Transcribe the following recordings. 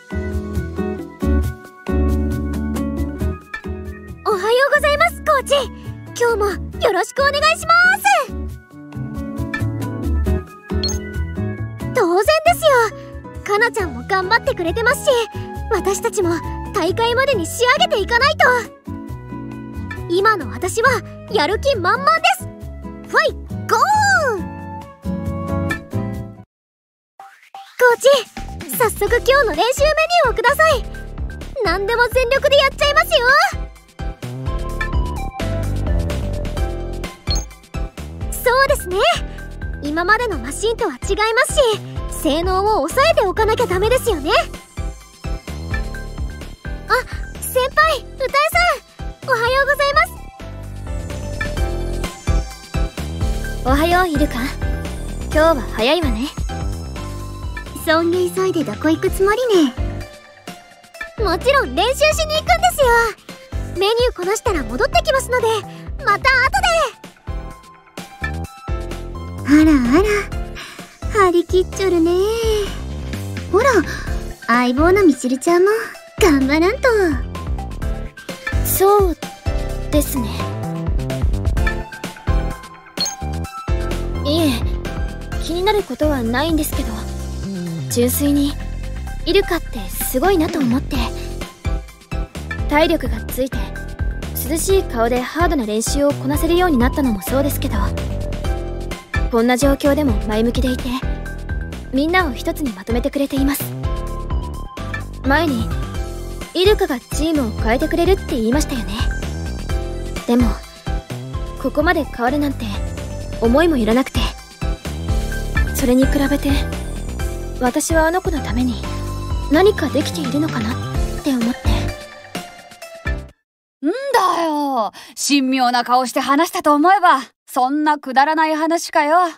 おはようございます、コーチ。今日もよろしくお願いします。当然ですよ。かなちゃんも頑張ってくれてますし、私たちも大会までに仕上げていかないと。今の私はやる気満々です。ファイゴー。コーチ、早速今日の練習メニューをください。何でも全力でやっちゃいますよ。そうですね。今までのマシンとは違いますし、性能を抑えておかなきゃダメですよね。あ、先輩、歌えさん、おはようございます。 おはよう、イルカ。今日は早いわね。 そんげ急いでどこ行くつもりね。もちろん練習しに行くんですよ。メニューこなしたら戻ってきますので、また後で。あらあら、張り切っちょるね。ほら、相棒のみちるちゃんも頑張らんと。 そうですね。いえ、気になることはないんですけど、純粋にイルカってすごいなと思って。体力がついて涼しい顔でハードな練習をこなせるようになったのもそうですけど、こんな状況でも前向きでいて、みんなを一つにまとめてくれています。前にイルカがチームを変えてくれるって言いましたよね。でもここまで変わるなんて思いもよらなくて、それに比べて私はあの子のために何かできているのかなって思って。 んだよ、神妙な顔して話したと思えばそんなくだらない話かよ。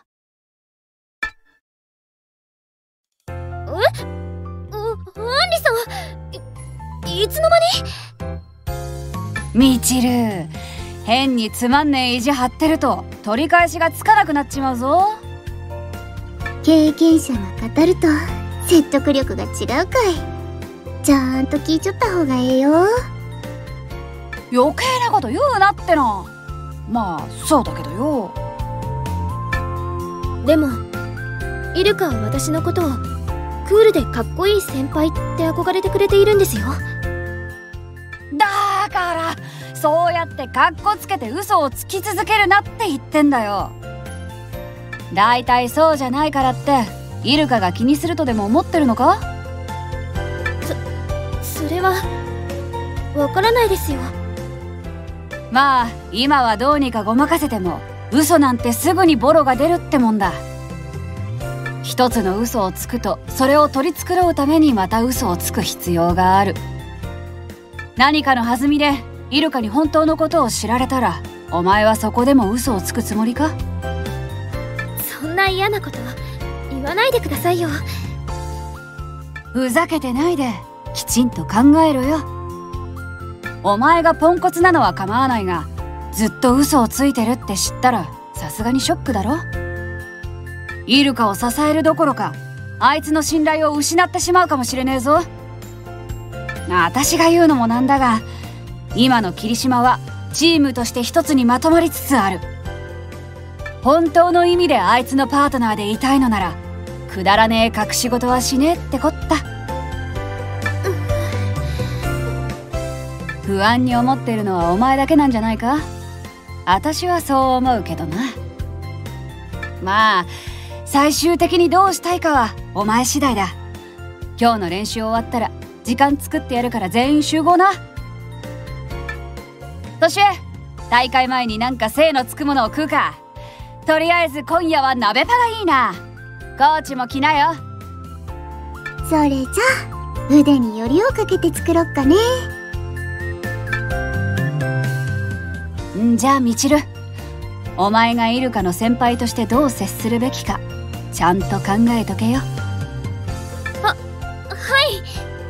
アンリさん、いつの間に？ みちる、変につまんねえ意地張ってると取り返しがつかなくなっちまうぞ。 経験者が語ると説得力が違うかい。ちゃんと聞いちゃった方がええよ。 余計なこと言うなってな。まあそうだけどよ。 でもイルカは私のことをクールでかっこいい先輩って憧れてくれているんですよ。 だからそうやってカッコつけて嘘をつき続けるなって言ってんだよ。だいたいそうじゃないからってイルカが気にするとでも思ってるのか？ それはわからないですよ。 まあ今はどうにかごまかせても、嘘なんてすぐにボロが出るってもんだ。一つの嘘をつくとそれを取り繕うためにまた嘘をつく必要がある。何かの弾みでイルカに本当のことを知られたら、お前はそこでも嘘をつくつもりか？ そんな嫌なこと言わないでくださいよ。 ふざけてないできちんと考えろよ。お前がポンコツなのは構わないが、ずっと嘘をついてるって知ったらさすがにショックだろ。イルカを支えるどころかあいつの信頼を失ってしまうかもしれねえぞ。私が言うのもなんだが、今の霧島はチームとして一つにまとまりつつある。本当の意味であいつのパートナーでいたいのなら、くだらねえ隠し事はしねえってこった。不安に思ってるのはお前だけなんじゃないか？私はそう思うけどな。まあ最終的にどうしたいかはお前次第だ。今日の練習終わったら時間作ってやるから全員集合な。そして大会前になんか精のつくものを食うか。とりあえず今夜は鍋パがいいな。コーチも来なよ。 それじゃあ腕によりをかけて作ろっかね。 じゃあみちる、お前がイルカの先輩としてどう接するべきかちゃんと考えとけよ。 はい。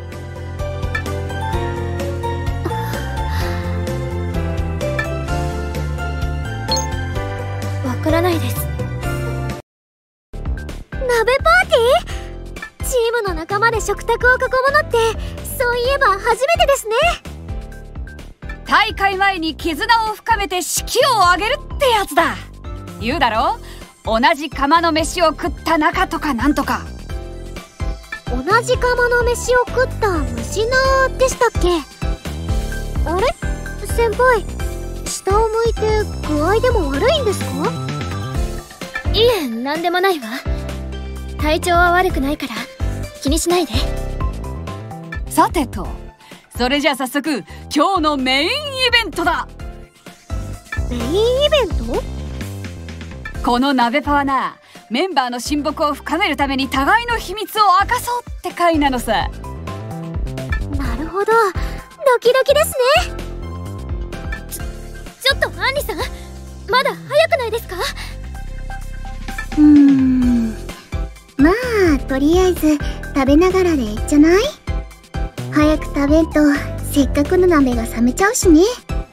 わからないです。 鍋パーティー？チームの仲間で招食卓を囲むのってそういえば初めてですね。 大会前に絆を深めて士気を上げるってやつだ。言うだろ、同じ釜の飯を食った仲とかなんとか。 同じ釜の飯を食った虫菜でしたっけ。あれ先輩、下を向いて具合でも悪いんですか？ いえ、なんでもないわ。体調は悪くないから気にしないで。 さてと、それじゃあ早速今日のメインイベントだ。 メインイベント？ この鍋パはな、メンバーの親睦を深めるために互いの秘密を明かそうって回なのさ。 なるほど、ドキドキですね。 ちょっとアンリさん、まだ早くないですか？ まあとりあえず食べながらでいいじゃない。早く食べんとせっかくの鍋が冷めちゃうしね。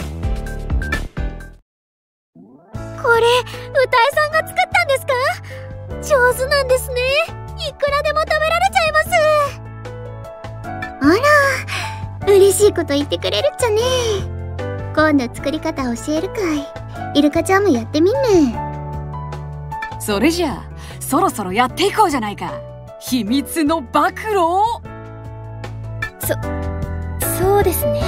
これ歌いさんが作ったんですか？上手なんですね。いくらでも食べられちゃいます。あら、嬉しいこと言ってくれるっちゃね。今度作り方教えるかい。イルカちゃんもやってみんね。 それじゃあそろそろやっていこうじゃないか。秘密の暴露を。 そうですね。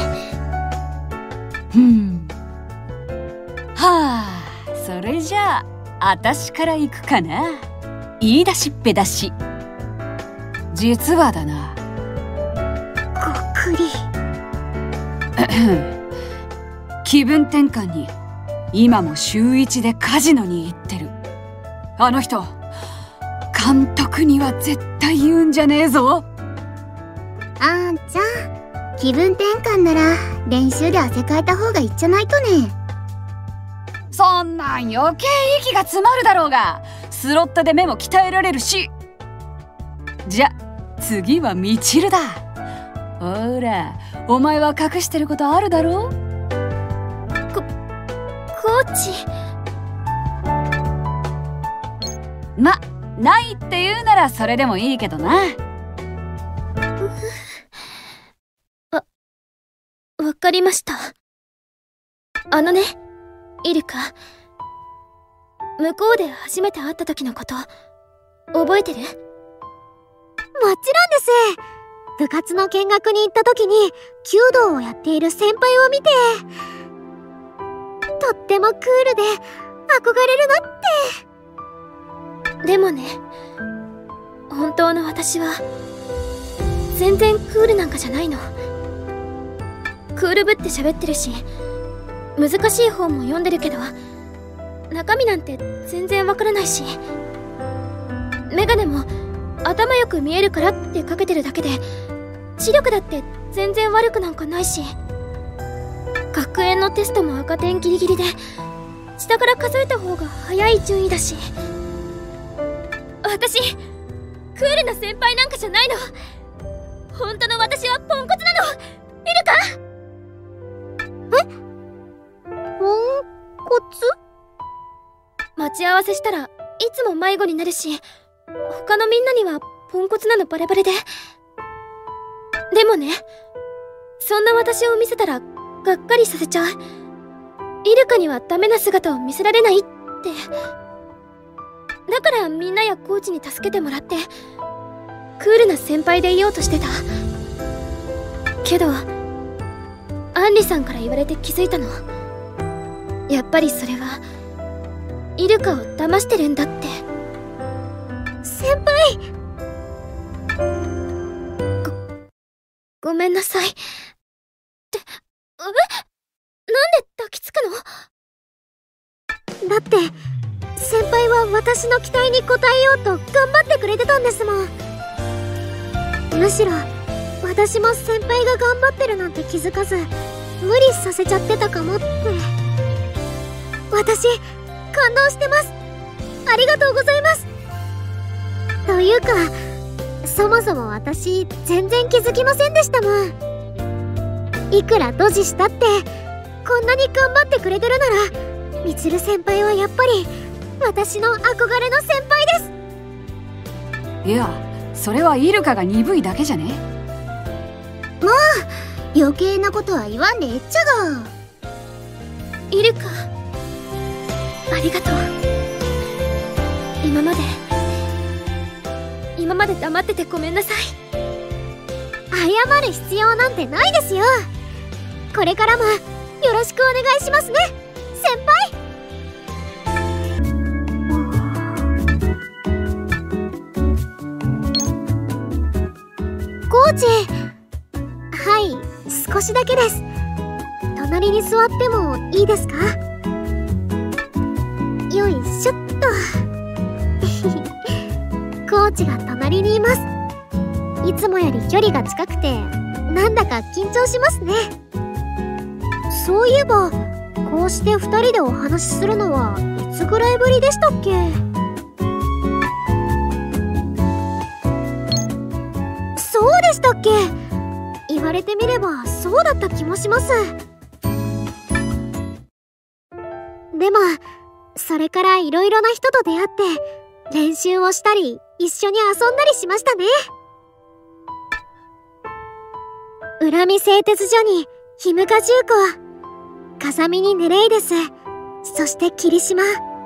はあ、それじゃあ私から行くかな。言い出しっぺだし。実はだな、 ごっくり気分転換に今も週1でカジノに行ってるあの人、監督には絶対言うんじゃねえぞ。 あんちゃん、気分転換なら練習で汗かいた方がいいじゃないとね。 そんなん余計息が詰まるだろうが、スロットで目も鍛えられるし。じゃ次はみちるだ。ほら、お前は隠してることあるだろう。 コーチ。 ま、ないって言うならそれでもいいけどな。 わかりました。ね、イルカ、向こうで初めて会った時のこと覚えてる？ もちろんです。部活の見学に行った時に弓道をやっている先輩を見て、とってもクールで憧れるなって。 でもね、本当の私は全然クールなんかじゃないの。クールぶって喋ってるし、難しい本も読んでるけど中身なんて全然わからないし、メガネも頭よく見えるからってかけてるだけで、視力だって全然悪くなんかないし、学園のテストも赤点ギリギリで下から数えた方が早い順位だし、私クールな先輩なんかじゃないの。本当の私はポンコツなの。イルカ。 ポンコツ？ 待ち合わせしたらいつも迷子になるし、他のみんなにはポンコツなのバレバレで。でもね、そんな私を見せたらがっかりさせちゃう。イルカにはダメな姿を見せられないって。だからみんなやコーチに助けてもらってクールな先輩でいようとしてたけど、アンリさんから言われて気づいたの。やっぱりそれはイルカを騙してるんだって。 先輩、 ごめんなさいって。なんで抱きつくの？ だって先輩は私の期待に応えようと頑張ってくれてたんですもん。むしろ私も先輩が頑張ってるなんて気づかず無理させちゃってたかもって。私感動してます。ありがとうございます。というか、そもそも私全然気づきませんでしたもん。いくらドジしたってこんなに頑張ってくれてるなら、みちる先輩はやっぱり私の憧れの先輩です。 いや、 それはイルカが鈍いだけじゃね？ もう余計なことは言わんでえっちゃが。 イルカ、ありがとう。今まで黙っててごめんなさい。 謝る必要なんてないですよ。これからもよろしくお願いしますね、先輩。コーチ。はい、少しだけです。隣に座ってもいいですか？よいしょっと。コーチが隣にいます。いつもより距離が近くてなんだか緊張しますね。そういえばこうして2人でお話しするのはいつぐらいぶりでしたっけ？そうでしたっけ？言われてみればそうだった気もします。でもそれからいろいろな人と出会って練習をしたり一緒に遊んだりしましたね。恨み製鉄所にヒムカ重工、風見にネレイデス、そして霧島。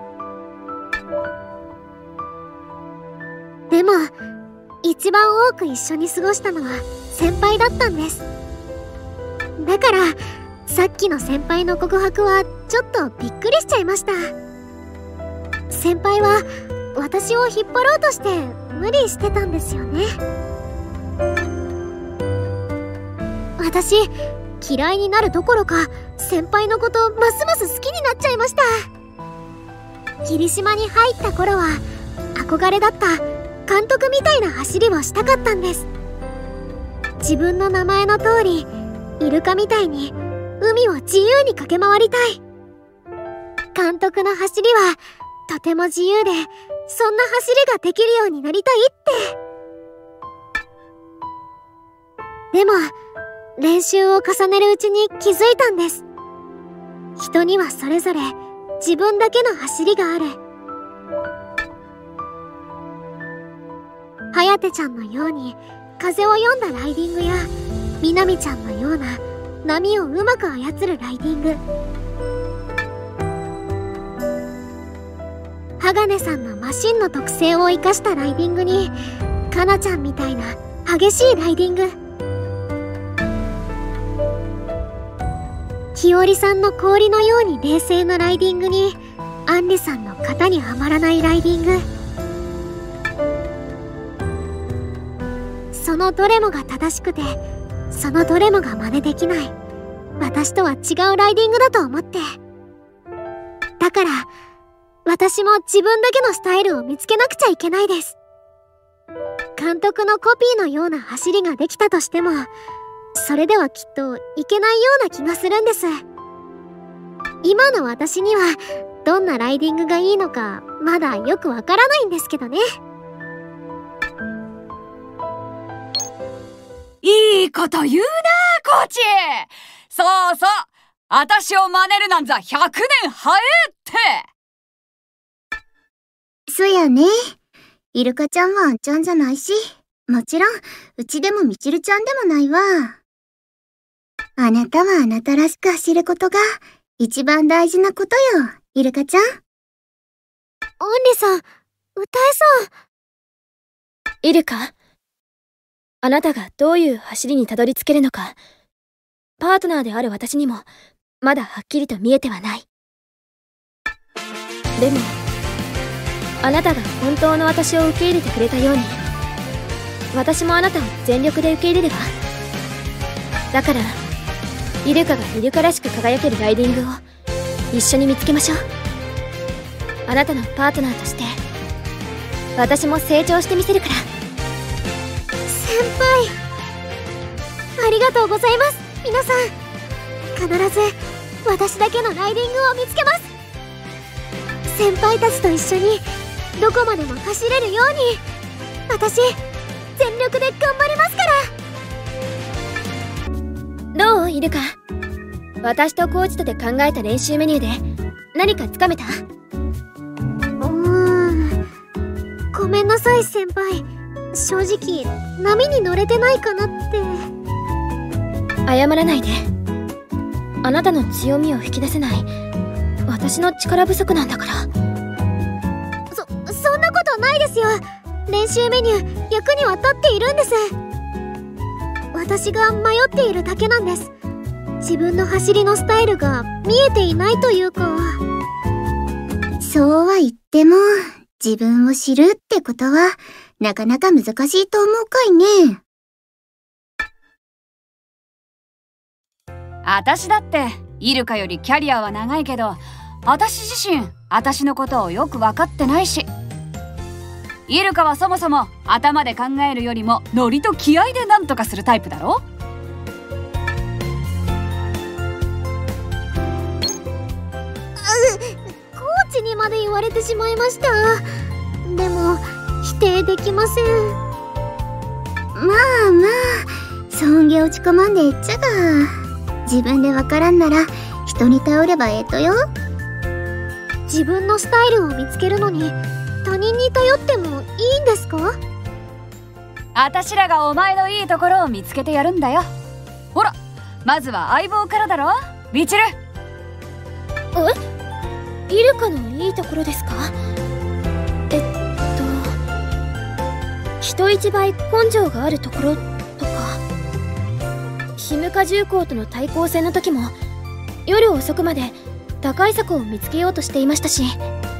でも一番多く一緒に過ごしたのは先輩だったんです。だからさっきの先輩の告白はちょっとびっくりしちゃいました。先輩は私を引っ張ろうとして無理してたんですよね。私嫌いになるどころか先輩のことますます好きになっちゃいました。霧島に入った頃は憧れだった監督みたいな走りをしたかったんです。自分の名前の通りイルカみたいに海を自由に駆け回りたい。監督の走りはとても自由で、そんな走りができるようになりたいって。でも練習を重ねるうちに気づいたんです。人にはそれぞれ自分だけの走りがある。颯ちゃんのように風を読んだライディングや、みなみちゃんのような波をうまく操るライディング、鋼さんのマシンの特性を生かしたライディングに、かなちゃんみたいな激しいライディング、ひよりさんの氷のように冷静なライディングに、アンリさんの型にはまらないライディング、そのどれもが正しくて、そのどれもが真似できない私とは違うライディングだと思って。だから私も自分だけのスタイルを見つけなくちゃいけないです。監督のコピーのような走りができたとしても、それではきっといけないような気がするんです。今の私にはどんなライディングがいいのかまだよくわからないんですけどね。 いいこと言うなコーチ。そうそう、私を真似るなんざ100年早えって。 そやね。イルカちゃんはあんちゃんじゃないし、もちろんうちでもみちるちゃんでもないわ。あなたはあなたらしく走ることが一番大事なことよ、イルカちゃん。アンリさん、歌えそう。 イルカ、あなたがどういう走りにたどり着けるのか、パートナーである私にもまだはっきりと見えてはない。でもあなたが本当の私を受け入れてくれたように、私もあなたを全力で受け入れるわ。だからイルカがイルカらしく輝けるライディングを一緒に見つけましょう。あなたのパートナーとして私も成長してみせるから。 先輩、ありがとうございます。皆さん、必ず私だけのライディングを見つけます。先輩たちと一緒にどこまでも走れるように、私全力で頑張りますから。 どうイルカ、私とコーチとで考えた練習メニューで何かつかめた？ ごめんなさい先輩、 正直波に乗れてないかなって。 謝らないで。あなたの強みを引き出せない私の力不足なんだから。 そんなことないですよ。練習メニュー役には立っているんです。私が迷っているだけなんです。自分の走りのスタイルが見えていないというか。 そうは言っても自分を知るってことはなかなか難しいと思うかいね。 私だってイルカよりキャリアは長いけど、私自身私のことをよく分かってないし、イルカはそもそも頭で考えるよりもノリと気合で何とかするタイプだろ。 コーチにまで言われてしまいました。でも否定できません。 まあそんげ落ち込まんでえっちゃが、自分でわからんなら人に頼ればええとよ。 自分のスタイルを見つけるのに他人に頼ってもいいんですか？ 私らがお前のいいところを見つけてやるんだよ。ほら、まずは相棒からだろ、ミチル。 イルカのいいところですか？人一倍根性があるところとか。ヒムカ重工との対抗戦の時も夜遅くまで打開策を見つけようとしていましたし、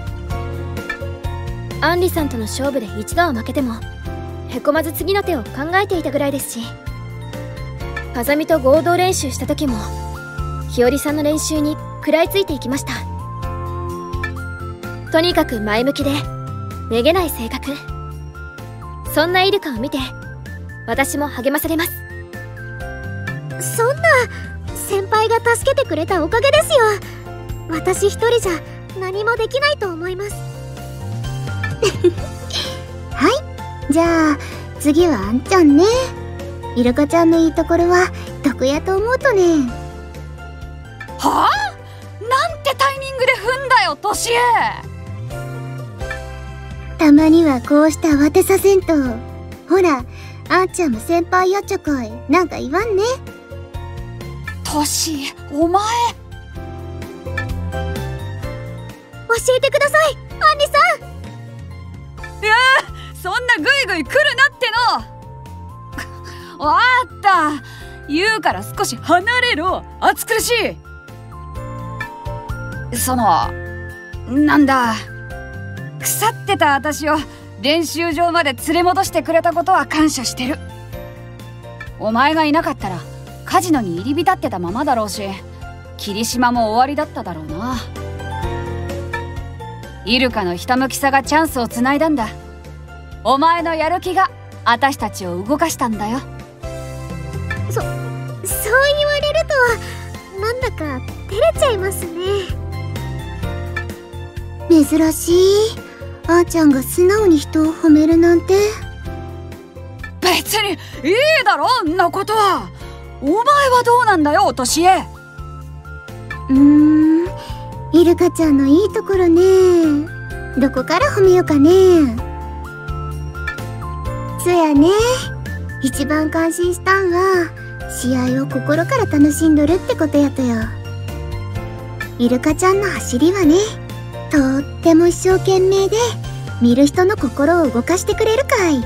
アンリさんとの勝負で一度は負けてもへこまず次の手を考えていたぐらいですし、風見と合同練習した時も日和さんの練習に食らいついていきました。とにかく前向きでめげない性格、そんなイルカを見て私も励まされます。 そんな、先輩が助けてくれたおかげですよ。私一人じゃ何もできないと思います。 はい、じゃあ次はあんちゃんね。イルカちゃんのいいところはどこやと思うとね。 はあ？なんてタイミングで踏んだよ、トシエ。 たまにはこうして慌てさせんと。ほら、あんちゃんも先輩やっちゃかい、なんか言わんね。 トシエ、お前。 教えてください、アンリさん。 そんなグイグイ来るなっての。わかった、言うから少し離れろ、暑苦しい。なんだ、腐ってた私を練習場まで連れ戻してくれたことは感謝してる。お前がいなかったらカジノに入り浸ってたままだろうし、霧島も終わりだっただろうな。イルカのひたむきさがチャンスをつないだんだ。お前のやる気が私たちを動かしたんだよ。 そう言われるとなんだか照れちゃいますね。 珍しい、あーちゃんが素直に人を褒めるなんて。 別にいいだろ、んなことは。お前はどうなんだよ、トシエ。 イルカちゃんのいいところね。どこから褒めようかね。そやね、一番感心したんは試合を心から楽しんどるってことやとよ。イルカちゃんの走りはね、とっても一生懸命で見る人の心を動かしてくれるかい。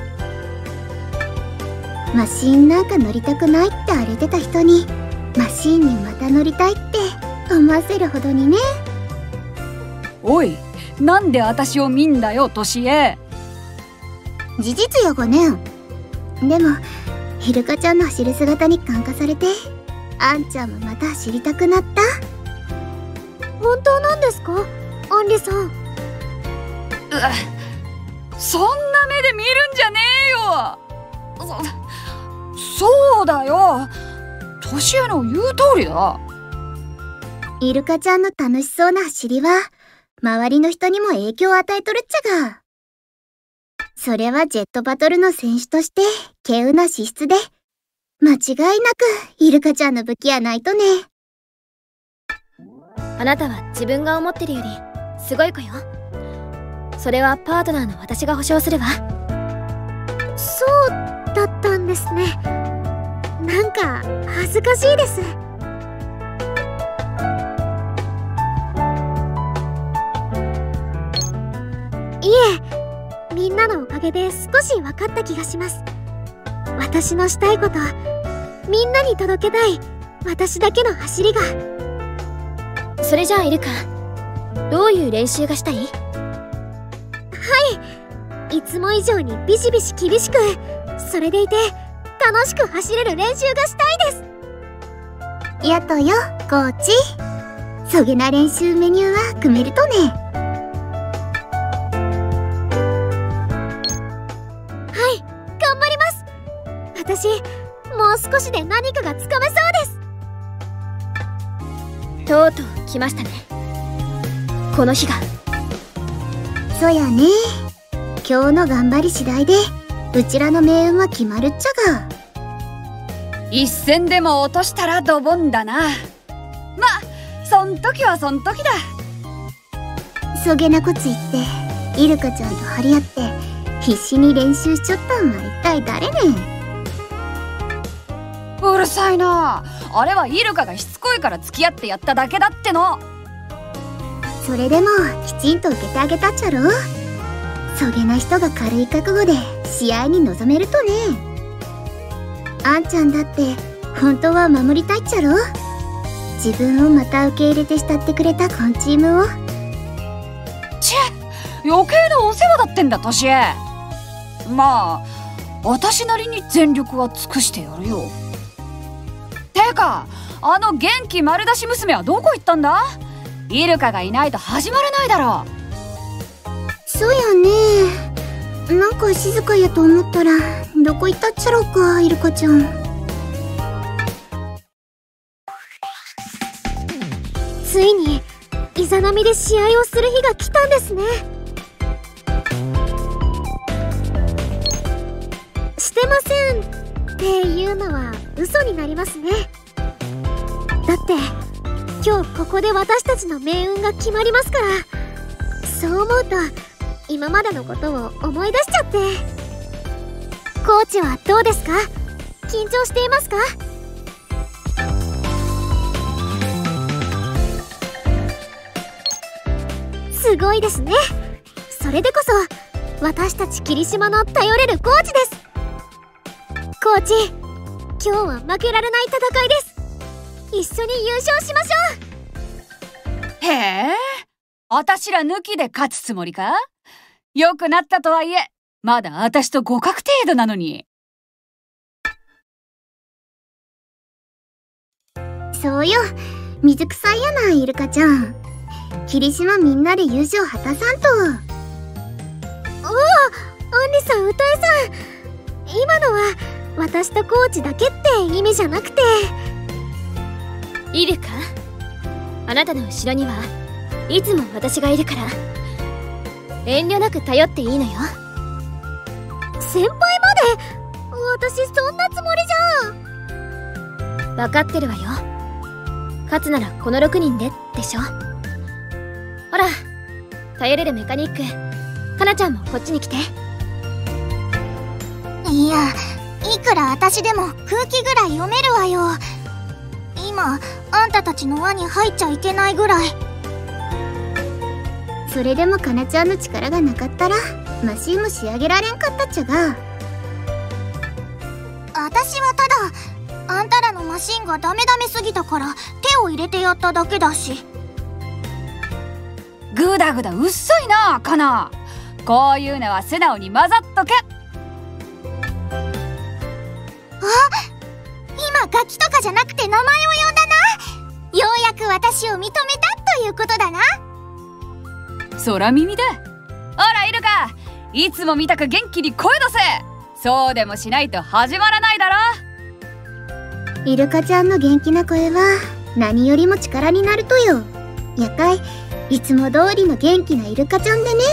マシンなんか乗りたくないって荒れてた人にマシンにまた乗りたいって思わせるほどにね。 おい、なんで私を見んだよ、トシエ。 事実やがね。でもイルカちゃんの走る姿に感化されて、あんちゃんもまた走りたくなった。 本当なんですか、アンリさん。 そんな目で見るんじゃねえよ。そうだよ、トシエの言う通りだ。 イルカちゃんの楽しそうな走りは周りの人にも影響を与えとるっちゃが。それはジェットバトルの選手として稀有な資質で、間違いなくイルカちゃんの武器やないとね。 あなたは自分が思ってるよりすごい子よ。それはパートナーの私が保証するわ。 そうだったんですね。なんか恥ずかしいです。いえ、みんなのおかげで少し分かった気がします。私のしたいこと、みんなに届けたい私だけの走りが。 それじゃあイルカ、どういう練習がしたい？ いつも以上にビシビシ厳しく、それでいて楽しく走れる練習がしたいです。 やっとよ、コーチ。そげな練習メニューは組めるとね。 はい、頑張ります。私、もう少しで何かがつかめそうです。 とうとう来ましたね、この日が。 そやね。今日の頑張り次第でうちらの命運は決まるっちゃが。 一戦でも落としたらドボンだな。まあそん時はそん時だ。 そげなこつ言ってイルカちゃんと張り合って必死に練習しちょったんは一体誰ねん。 うるさいな。あれはイルカがしつこいから付き合ってやっただけだっての。 それでもきちんと受けてあげたっちゃろ。そげな人が軽い覚悟で試合に臨めるとね。あんちゃんだって本当は守りたいっちゃろ。自分をまた受け入れて慕ってくれたこんチームを。 ちぇ、余計なお世話だってんだトシエ。まあ私なりに全力は尽くしてやるよ。てかあの元気丸出し娘はどこ行ったんだ。イルカがいないと始まらないだろ。 そうやね。なんか静かやと思ったらどこ行ったっちゃろうか、イルカちゃん。 ついにイザナミで試合をする日が来たんですね。してませんっていうのは嘘になりますね。だって今日ここで私たちの命運が決まりますから。そう思うと今までのことを思い出しちゃって。コーチはどうですか？緊張していますか？すごいですね。それでこそ私たち霧島の頼れるコーチです。コーチ、今日は負けられない戦いです。一緒に優勝しましょう。 へえ、あたしら抜きで勝つつもりか？良くなったとはいえまだあたしと互角程度なのに。 そうよ、水臭いやな、イルカちゃん。霧島みんなで優勝果たさんと。 おお、アンリさん、歌えさん、今のは私とコーチだけって意味じゃなくて。 イルカ、あなたの後ろにはいつも私がいるから遠慮なく頼っていいのよ。 先輩まで？私そんなつもりじゃ。 分かってるわよ。勝つならこの6人ででしょ。ほら、頼れるメカニック、かなちゃんもこっちに来て。 いや、いくら私でも空気ぐらい読めるわよ。今あんたたちの輪に入っちゃいけないぐらい。それでもかなちゃんの力がなかったらマシンも仕上げられんかったっちゃが。私はただあんたらのマシンがダメすぎたから手を入れてやっただけだし。 グダグダうっさいな、カナ。こういうのは素直に混ざっとけ。 今ガキとかじゃなくて名前を呼んだな。ようやく私を認めたということだな。 空耳だ。ほらイルカ、いつもみたく元気に声出せ。そうでもしないと始まらないだろ。 イルカちゃんの元気な声は何よりも力になるとよ。やかいつも通りの元気なイルカちゃんでね。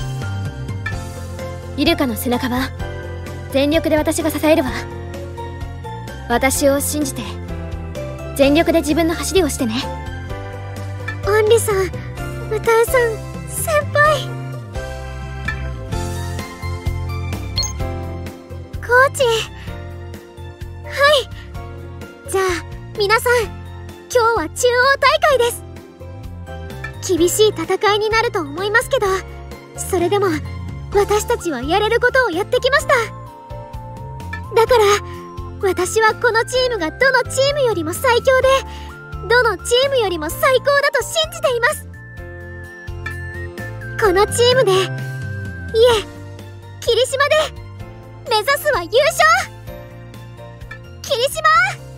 イルカの背中は全力で私が支えるわ。私を信じて全力で自分の走りをしてね。 アンリさん、歌えさん、先輩。 ち。はい。じゃあ皆さん、今日は中央大会です。厳しい戦いになると思いますけど、それでも私たちはやれることをやってきました。だから私はこのチームがどのチームよりも最強で、どのチームよりも最高だと信じています。このチームで、いえ、霧島で目指すは優勝。霧島